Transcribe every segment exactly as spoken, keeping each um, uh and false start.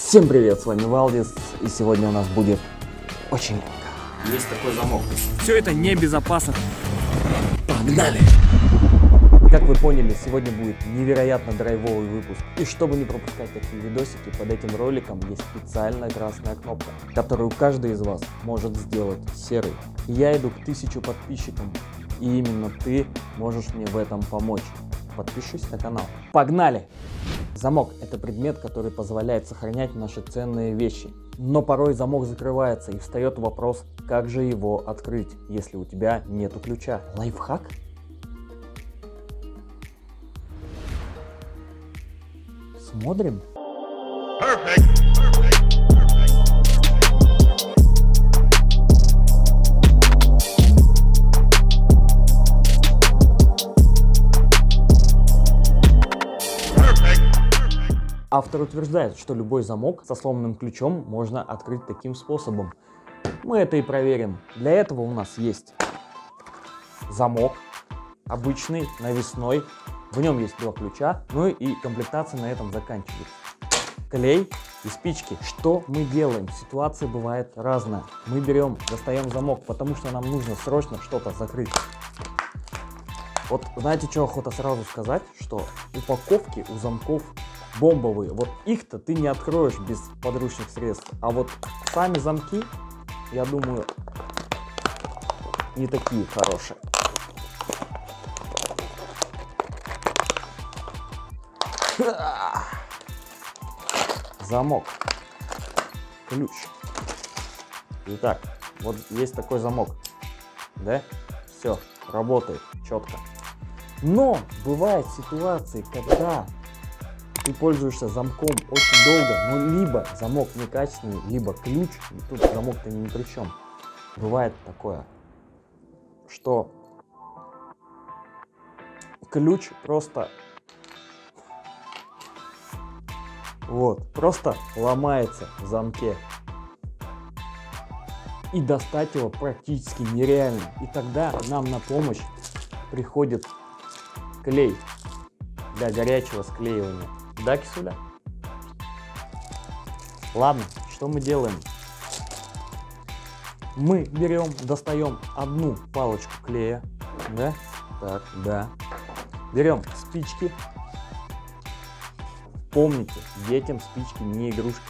Всем привет, с вами Валдис, и сегодня у нас будет очень легко. Есть такой замок. Все это небезопасно. Погнали! Как вы поняли, сегодня будет невероятно драйвовый выпуск. И чтобы не пропускать такие видосики, под этим роликом есть специальная красная кнопка, которую каждый из вас может сделать серой. И я иду к тысячу подписчикам, и именно ты можешь мне в этом помочь. Подпишись на канал. Погнали! Замок – это предмет, который позволяет сохранять наши ценные вещи. Но порой замок закрывается, и встает вопрос, как же его открыть, если у тебя нету ключа. Лайфхак? Смотрим. Perfect. Автор утверждает, что любой замок со сломанным ключом можно открыть таким способом. Мы это и проверим. Для этого у нас есть замок, обычный, навесной. В нем есть два ключа, ну и комплектация на этом заканчивается. Клей и спички. Что мы делаем? Ситуация бывает разная. Мы берем, достаем замок, потому что нам нужно срочно что-то закрыть. Вот знаете, что охота сразу сказать? Что упаковки у замков бомбовые. Вот их-то ты не откроешь без подручных средств. А вот сами замки, я думаю, не такие хорошие. Замок. Ключ. Итак, вот есть такой замок. Да? Все, работает четко. Но бывают ситуации, когда ты пользуешься замком очень долго, но либо замок некачественный, либо ключ, и тут замок-то ни при чем. Бывает такое, что ключ просто вот, просто ломается в замке. И достать его практически нереально. И тогда нам на помощь приходит клей для горячего склеивания. Да, кисуля? Ладно, что мы делаем? Мы берем, достаем одну палочку клея, да, так, да. Берем спички. Помните, детям спички не игрушки.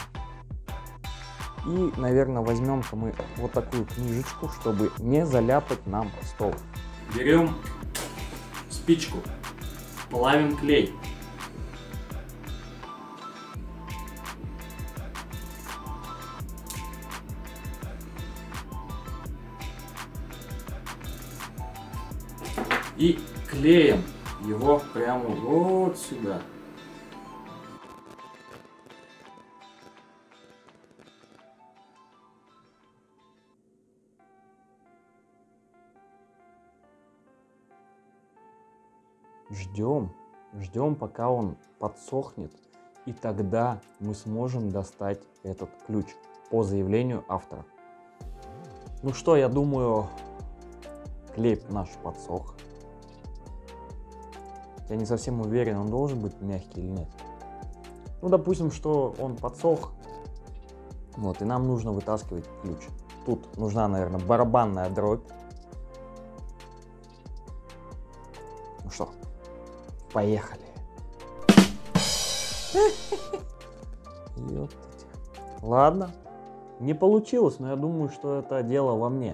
И, наверное, возьмем-ка мы вот такую книжечку, чтобы не заляпать нам стол. Берем спичку, плавим клей. И клеим его прямо вот сюда. Ждем, ждем, пока он подсохнет, и тогда мы сможем достать этот ключ по заявлению автора. Ну что, я думаю, клей наш подсох. Я не совсем уверен, он должен быть мягкий или нет. Ну, допустим, что он подсох. Вот, и нам нужно вытаскивать ключ. Тут нужна, наверное, барабанная дробь. Ну что, поехали. Ладно, не получилось, но я думаю, что это дело во мне.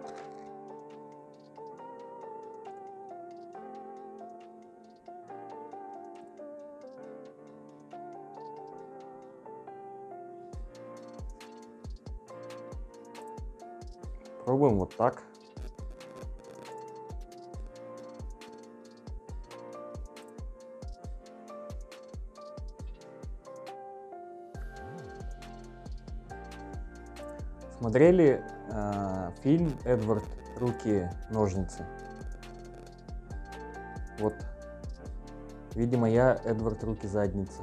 Пробуем вот так. Смотрели э, фильм «Эдвард. Руки, ножницы»? Вот, видимо, я Эдвард. Руки, задница.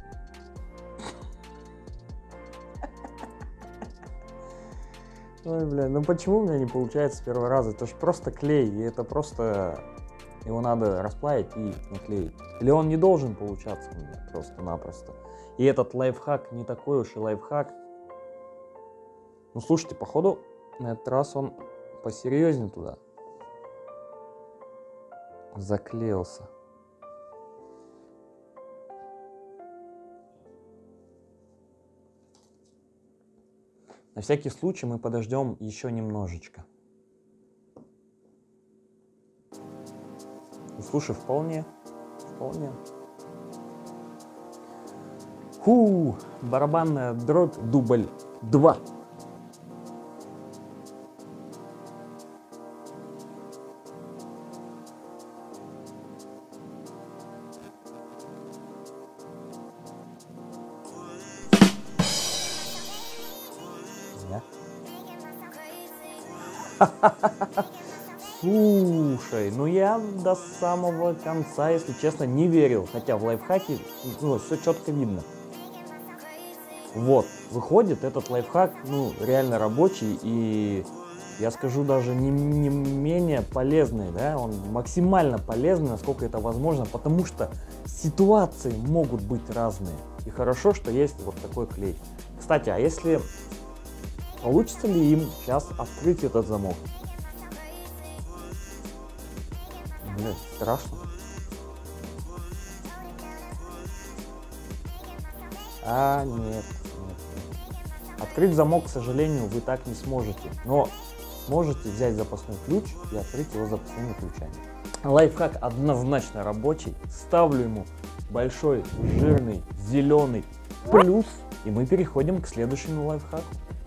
Ой, бля, ну почему у меня не получается с первого раза? Это же просто клей, и это просто Его надо расплавить и наклеить. Или он не должен получаться у меня просто-напросто. И этот лайфхак не такой уж и лайфхак. Ну слушайте, походу на этот раз он посерьезнее туда заклеился. На всякий случай мы подождем еще немножечко. Ну, слушай, вполне, вполне. Фу, барабанная дробь, дубль два. Слушай, ну я до самого конца, если честно, не верил. Хотя в лайфхаке, ну, все четко видно. Вот, выходит, этот лайфхак, ну, реально рабочий. И я скажу, даже не, не менее полезный, да. Он максимально полезный, насколько это возможно. Потому что ситуации могут быть разные. И хорошо, что есть вот такой клей. Кстати, а если... Получится ли им сейчас открыть этот замок? Блин, страшно. А, нет, нет, нет. Открыть замок, к сожалению, вы так не сможете. Но сможете взять запасной ключ и открыть его запасными ключами. Лайфхак однозначно рабочий. Ставлю ему большой, жирный, зеленый плюс. И мы переходим к следующему лайфхаку.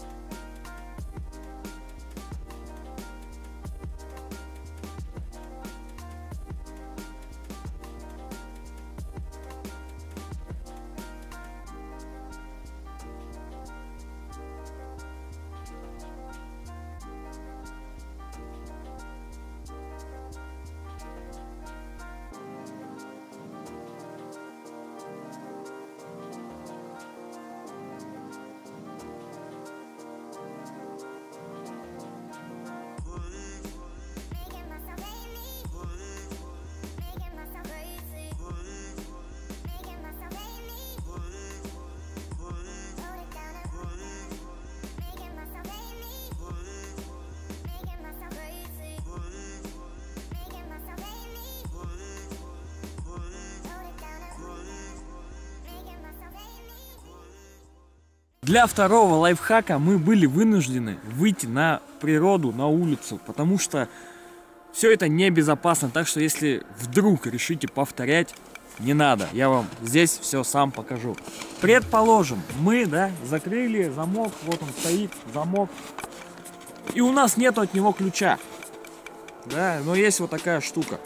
Для второго лайфхака мы были вынуждены выйти на природу, на улицу, потому что все это небезопасно. Так что если вдруг решите повторять, не надо. Я вам здесь все сам покажу. Предположим, мы, да, закрыли замок, вот он стоит, замок, и у нас нет от него ключа. Да, но есть вот такая штука,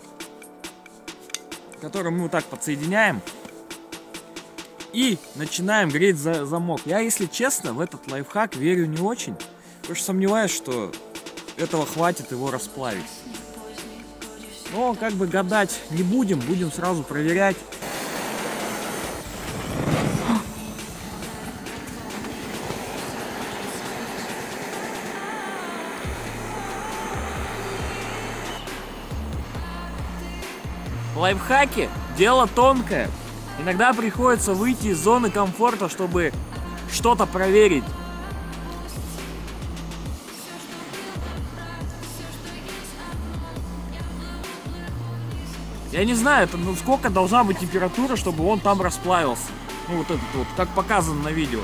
которую мы вот так подсоединяем. И начинаем греть за замок. Я, если честно, в этот лайфхак верю не очень, потому что сомневаюсь, что этого хватит его расплавить. Но как бы гадать не будем, будем сразу проверять. Лайфхаки – дело тонкое. Иногда приходится выйти из зоны комфорта, чтобы что-то проверить. Я не знаю, это, ну, сколько должна быть температура, чтобы он там расплавился. Ну вот этот вот, как показано на видео.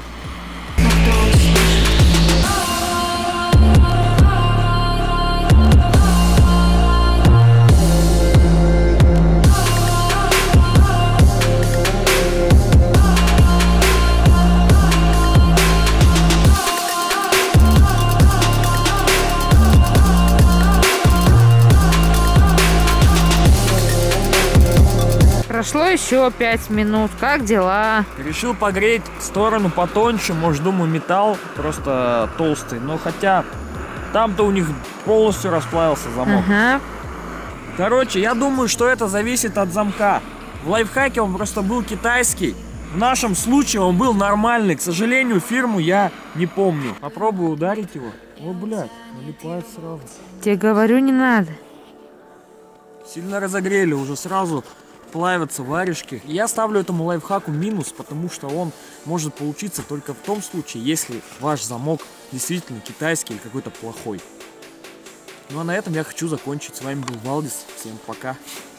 Прошло еще пять минут. Как дела? Решил погреть сторону потоньше. Может, думаю, металл просто толстый. Но хотя там-то у них полностью расплавился замок. Ага. Короче, я думаю, что это зависит от замка. В лайфхаке он просто был китайский. В нашем случае он был нормальный. К сожалению, фирму я не помню. Попробую ударить его. О, блядь, налипает сразу. Тебе говорю, не надо. Сильно разогрели уже сразу. плавятся варежки. Я ставлю этому лайфхаку минус, потому что он может получиться только в том случае, если ваш замок действительно китайский или какой-то плохой. Ну а на этом я хочу закончить. С вами был Валдис. Всем пока.